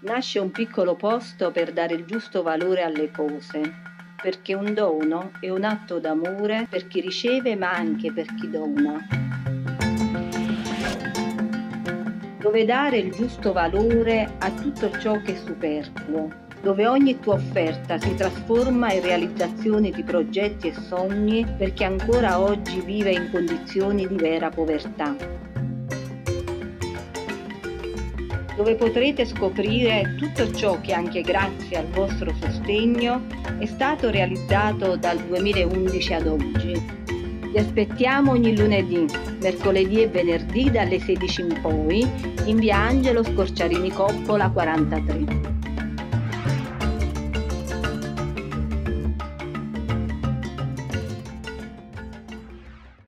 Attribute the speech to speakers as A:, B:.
A: Nasce un piccolo posto per dare il giusto valore alle cose, perché un dono è un atto d'amore per chi riceve ma anche per chi dona. Dove dare il giusto valore a tutto ciò che è superfluo, dove ogni tua offerta si trasforma in realizzazione di progetti e sogni per chi ancora oggi vive in condizioni di vera povertà. Dove potrete scoprire tutto ciò che anche grazie al vostro sostegno è stato realizzato dal 2011 ad oggi. Vi aspettiamo ogni lunedì, mercoledì e venerdì dalle 16 in poi in via Angelo Scorciarini Coppola 43.